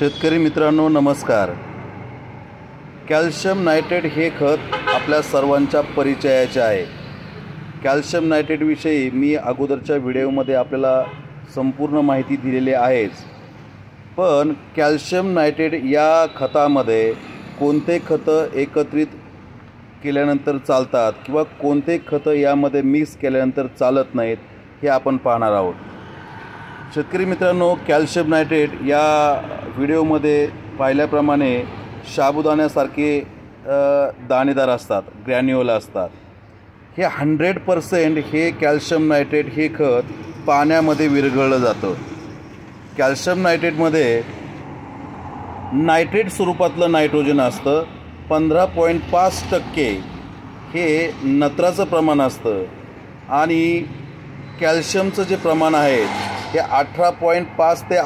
शेतकरी मित्रांनो नमस्कार। कॅल्शियम नायट्रेट हे खत आपल्या सर्वांच्या परिचयाचे आहे। कॅल्शियम नायट्रेट विषयी मी अगोदरच्या व्हिडिओमध्ये आपल्याला संपूर्ण माहिती दिलेली आहेच, पण कॅल्शियम नायट्रेट या खतामध्ये कोणते खतं एकत्रित केल्यानंतर चालतात किंवा कोणते खतं यामध्ये मिक्स केल्यानंतर चालत नाहीत हे आपण पाहणार आहोत। शेतकरी मित्रांनो, कॅल्शियम नायट्रेट या व्हिडिओमध्ये पाहिल्याप्रमाणे साबुदाण्यासारखे दाणेदार असतात, ग्रॅन्युअल असतात। हे 100% हे कॅल्शियम नायट्रेट हे खत पाण्यामध्ये विरघळलं जातं। कॅल्शियम नायट्रेटमध्ये नायट्रेट स्वरूपातलं नायट्रोजन असतं। 15.5% हे नत्राचं प्रमाण असतं आणि कॅल्शियमचं जे प्रमाण आहे हे 18.5 ते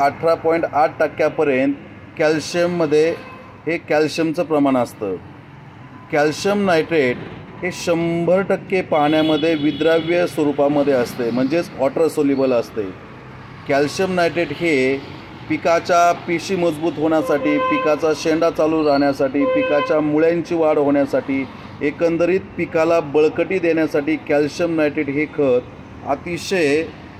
18.8% कॅल्शियममध्ये हे कॅल्शियमचं प्रमाण असतं। कॅल्शियम नायट्रेट हे 100% पाण्यामध्ये विद्राव्य स्वरूपामध्ये असते, म्हणजेच वॉटर सोल्युबल असते। कॅल्शियम नायट्रेट हे पिकाच्या पेशी मजबूत होण्यासाठी, पिकाचा शेंडा चालू राहण्यासाठी, पिकाच्या मुळ्यांची वाढ होण्यासाठी, एकंदरीत पिकाला बळकटी देण्यासाठी कॅल्शियम नायट्रेट हे खत अतिशय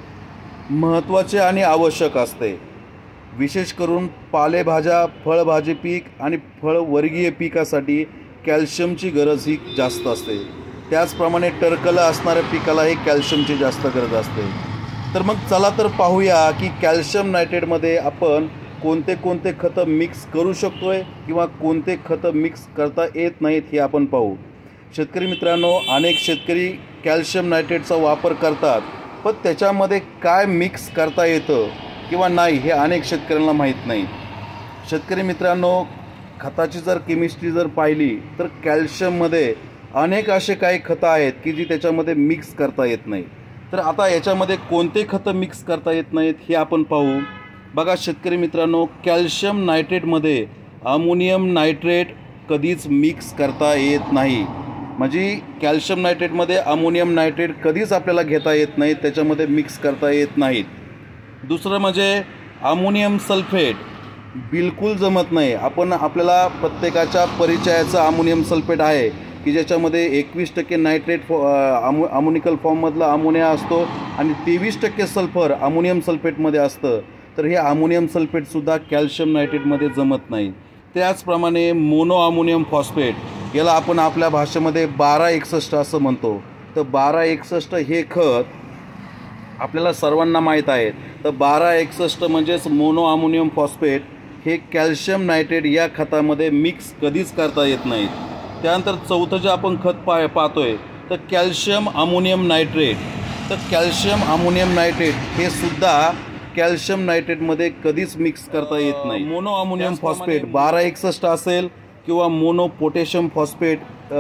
महत्त्वाचे आणि आवश्यक असते। विशेष करून पालेभाज्या, फळभाजी पीक आणि फळवर्गीय पिकासाठी कॅल्शियमची गरज ही जास्त असते। त्याचप्रमाणे टरकलं असणाऱ्या पिकालाही कॅल्शियमची जास्त गरज असते। तर मग चला तर पाहूया की कॅल्शियम नायट्रेटमध्ये आपण कोणते कोणते खतं मिक्स करू शकतोय किंवा कोणते खतं मिक्स करता येत नाहीत हे आपण पाहू। शेतकरी मित्रांनो, अनेक शेतकरी कॅल्शियम नायट्रेटचा वापर करतात, पण त्याच्यामध्ये काय मिक्स करता येतं किंवा नाही हे अनेक शेतकऱ्यांना माहीत नाही। शेतकरी मित्रांनो, खताची जर केमिस्ट्री जर पाहिली तर कॅल्शियममध्ये अनेक असे काही खतं आहेत की जी त्याच्यामध्ये मिक्स करता येत नाही। तर आता याच्यामध्ये कोणते खतं मिक्स करता येत नाहीत हे आपण पाहू। बघा शेतकरी मित्रांनो, कॅल्शियम नायट्रेटमध्ये अमोनियम नायट्रेट कधीच मिक्स करता येत नाही। म्हणजे कॅल्शियम नायट्रेटमध्ये अमोनियम नायट्रेट कधीच आपल्याला घेता येत नाही, त्याच्यामध्ये मिक्स करता येत नाहीत। दुसरं म्हणजे अमोनियम सल्फेट बिलकुल जमत नाही। आपल्याला प्रत्येकाच्या परिचयाचं अमोनियम सल्फेट आहे की ज्याच्यामध्ये 21% नायट्रेट अमोनिकल फॉर्ममधला अमोनिया असतो आणि 23% सल्फर अमोनियम सल्फेटमध्ये असतं। तर हे अमोनियम सल्फेटसुद्धा कॅल्शियम नायट्रेटमध्ये जमत नाही। त्याचप्रमाणे मोनो अमोनियम फॉस्फेट याला आपण आपल्या भाषेमध्ये 1261 असं म्हणतो। तर 1261 हे खत आपल्याला सर्वांना माहीत आहे। तर 1261 म्हणजेच मोनो अमोनियम फॉस्फेट हे कॅल्शियम नायट्रेट या खतामध्ये मिक्स कधीच करता येत नाहीत। त्यानंतर चौथं जे आपण खत पाहतोय तर कॅल्शियम अमोनियम नायट्रेट। तर कॅल्शियम अमोनियम नायट्रेट हे सुद्धा कॅल्शियम नायट्रेटमध्ये कधीच मिक्स करता येत नाही। मोनो अमोनियम फॉस्फेट 1261 असेल किंवा मोनो पोटॅशियम फॉस्फेट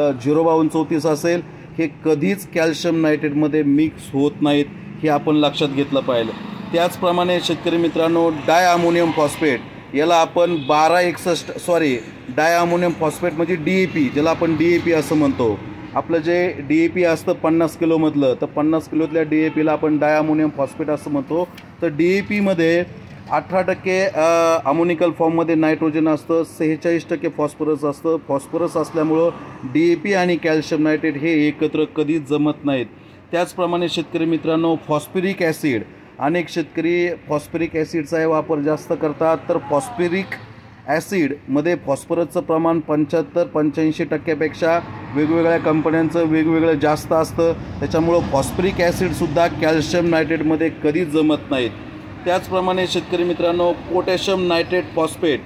05234 असेल, हे कधीच कॅल्शियम नायट्रेटमध्ये मिक्स होत नाहीत, हे आपण लक्षात घेतलं पाहिजे। त्याचप्रमाणे शेतकरी मित्रांनो, डाय अमोनियम फॉस्फेट याला आपण 1261 डाय अमोनियम फॉस्फेट म्हणजे DAP, ज्याला आपण DAP असं म्हणतो। आपलं जे DAP असतं 50 किलोमधलं, तर 50 किलोतल्या DAPला आपण डाय अमोनियम फॉस्फेट असं म्हणतो। तर DAPमध्ये 18% अमोनिकल फॉर्ममध्ये नायट्रोजन असतं, 46% फॉस्फरस असतं। फॉस्फरस असल्यामुळं DAP आणि कॅल्शियम नायट्रेट हे एकत्र कधीच जमत नाहीत। त्याचप्रमाणे शेतकरी मित्रांनो, फॉस्फरिक ॲसिड, अनेक शेतकरी फॉस्फरिक ॲसिडचा वापर जास्त करतात। तर फॉस्फरिक ॲसिडमध्ये फॉस्फरसचं प्रमाण 75-85% वेगवेगळ्या कंपन्यांचं वेगवेगळं जास्त असतं। त्याच्यामुळं फॉस्फरिक ॲसिडसुद्धा कॅल्शियम नायट्रेटमध्ये कधीच जमत नाहीत। त्याचप्रमाणे शेतकरी मित्रांनो, पोटॅशियम नायट्रेट फॉस्फेट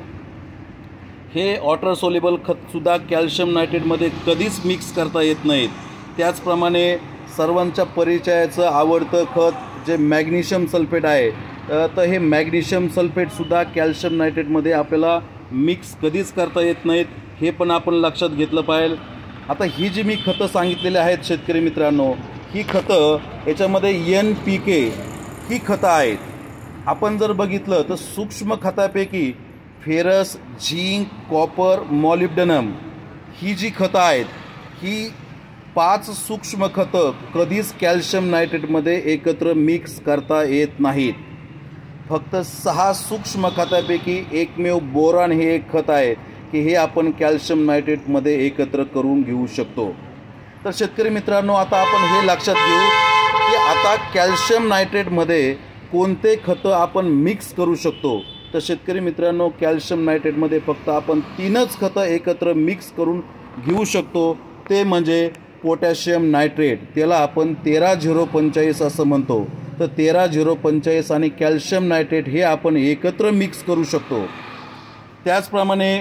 हे वॉटर सोल्युबल खतसुद्धा कॅल्शियम नायट्रेटमध्ये कधीच मिक्स करता येत नाहीत। त्याचप्रमाणे सर्वांच्या परिचयाचं आवडतं खत जे मॅग्नेशियम सल्फेट आहे, तर हे मॅग्नेशियम सल्फेटसुद्धा कॅल्शियम नायट्रेटमध्ये आपल्याला मिक्स कधीच करता येत नाहीत, हे पण आपण लक्षात घेतलं पाहिजे। आता ही जी मी खतं सांगितलेली आहेत शेतकरी मित्रांनो, ही खतं याच्यामध्ये NPK ही खतं आहेत। आपण जर बघितलं तर सूक्ष्म खतापैकी फेरस, झिंक, कॉपर, मॉलिब्डेनम ही जी खतं आहेत, ही 5 सूक्ष्म खतं कधीच कॅल्शियम नायट्रेटमध्ये एकत्र मिक्स करता येत नाहीत। फक्त 6 सूक्ष्म खतापैकी एकमेव बोरॉन हे एक खत आहे की हे आपण कॅल्शियम नायट्रेटमध्ये एकत्र करून घेऊ शकतो। तर शेतकरी मित्रांनो, आता आपण हे लक्षात घेऊ की आता कॅल्शियम नायट्रेटमध्ये कोणते खतं आपण मिक्स करू शकतो। तर शेतकरी मित्रांनो, कॅल्शियम नायट्रेटमध्ये फक्त आपण 3च खतं एकत्र मिक्स करून घेऊ शकतो, ते म्हणजे पोटॅशियम नायट्रेट, त्याला आपण 13-0-45 असं म्हणतो। तर 13-0-45 आणि कॅल्शियम नायट्रेट हे आपण एकत्र मिक्स करू शकतो। त्याचप्रमाणे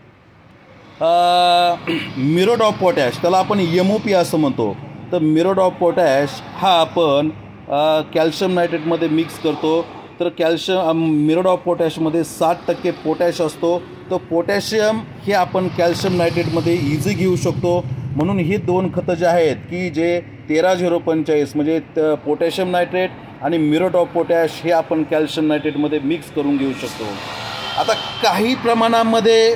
म्युरेट ऑफ पोटॅश, त्याला आपण MOP असं म्हणतो। तर म्युरेट ऑफ पोटॅश हा आपण कॅल्शियम नायट्रेटमध्ये मिक्स करतो। तर म्युरेट ऑफ पोटॅशमध्ये 60% पोटॅश असतो। तर पोटॅशियम हे आपण कॅल्शियम नायट्रेटमध्ये इझी घेऊ शकतो। म्हणून ही 2 खतं जे आहेत की जे 13-0-45 म्हणजे पोटॅशियम नायट्रेट आणि म्युरेट ऑफ पोटॅश हे आपण कॅल्शियम नायट्रेटमध्ये मिक्स करून घेऊ शकतो। आता काही प्रमाणामध्ये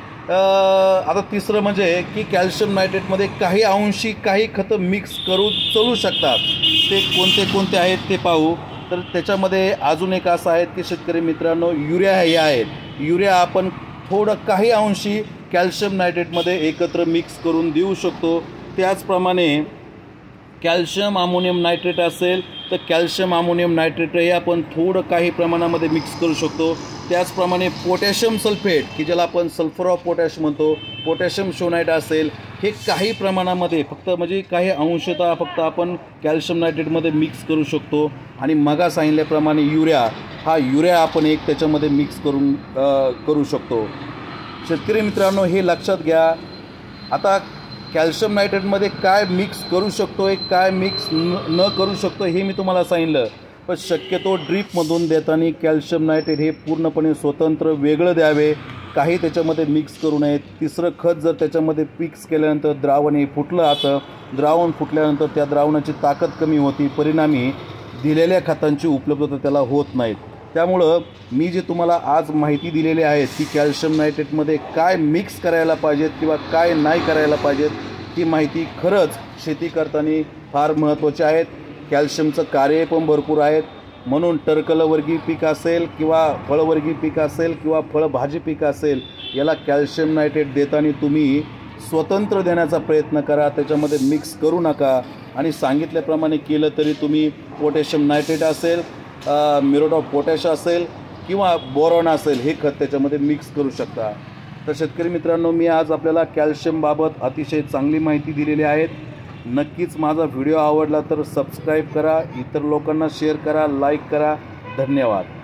आता तिसरं म्हणजे की कॅल्शियम नायट्रेटमध्ये काही अंशी काही खतं मिक्स करून चालू शकतात, ते कोणते आहेत ते पाहू। तर त्याच्यामध्ये अजून एक असं आहे की शेतकरी मित्रांनो, युरिया हे आहेत। युरिया आपण थोडं काही अंशी कॅल्शियम नायट्रेटमध्ये एकत्र मिक्स करून देऊ शकतो। त्याचप्रमाणे कॅल्शियम अमोनियम नायट्रेट असेल तर कॅल्शियम अमोनियम नायट्रेट हे आपण थोडं काही प्रमाणामध्ये मिक्स करू शकतो। त्याचप्रमाणे पोटॅशियम सल्फेट की ज्याला आपण सल्फर ऑफ पोटॅश म्हणतो, पोटॅशियम शोनाईट असेल, हे काही प्रमाणामध्ये फक्त म्हणजे काही अंशतः फक्त आपण कॅल्शियम नायट्रेटमध्ये मिक्स करू शकतो। आणि मगा सांगितल्याप्रमाणे युरिया आपण एक त्याच्यामध्ये मिक्स करू शकतो। शेतकरी मित्रांनो, हे लक्षात घ्या। आता कॅल्शियम नायट्रेटमध्ये काय मिक्स करू शकतो, काय मिक्स न करू शकतो हे मी तुम्हाला सांगितलं, पण शक्यतो ड्रीपमधून देताना कॅल्शियम नायट्रेट हे पूर्णपणे स्वतंत्र वेगळं द्यावे, काही त्याच्यामध्ये मिक्स करू नये। तिसरं खत जर त्याच्यामध्ये मिक्स केल्यानंतर द्रावण हे फुटलं जातं, द्रावण फुटल्यानंतर त्या द्रावणाची ताकद कमी होती, परिणामी दिलेल्या खतांची उपलब्धता त्याला होत नाहीत। त्यामुळं मी जे तुम्हाला आज माहिती दिलेली आहे की कॅल्शियम नायट्रेटमध्ये काय मिक्स करायला पाहिजेत किंवा काय नाही करायला पाहिजेत, ही माहिती खरंच शेती करताना फार महत्त्वाची आहेत। कॅल्शियमचं कार्य पण भरपूर आहेत, म्हणून टरकलवर्गीय पीक असेल किंवा फळवर्गीय पीक असेल किंवा फळभाजी पीक असेल, याला कॅल्शियम नायट्रेट देताना तुम्ही स्वतंत्र देण्याचा प्रयत्न करा, त्याच्यामध्ये मिक्स करू नका। आणि सांगितल्याप्रमाणे केलं तरी तुम्ही पोटॅशियम नायट्रेट असेल, म्युरेट ऑफ पोटॅश असेल किंवा बोरॉन असेल, हे खत त्याच्यामध्ये मिक्स करू शकता। तर शेतकरी मित्रांनो, मी आज आपल्याला कॅल्शियमबाबत अतिशय चांगली माहिती दिलेली आहे। नक्कीच माझा व्हिडिओ आवडला तर सबस्क्राईब करा, इतर लोकांना शेअर करा, लाईक करा। धन्यवाद।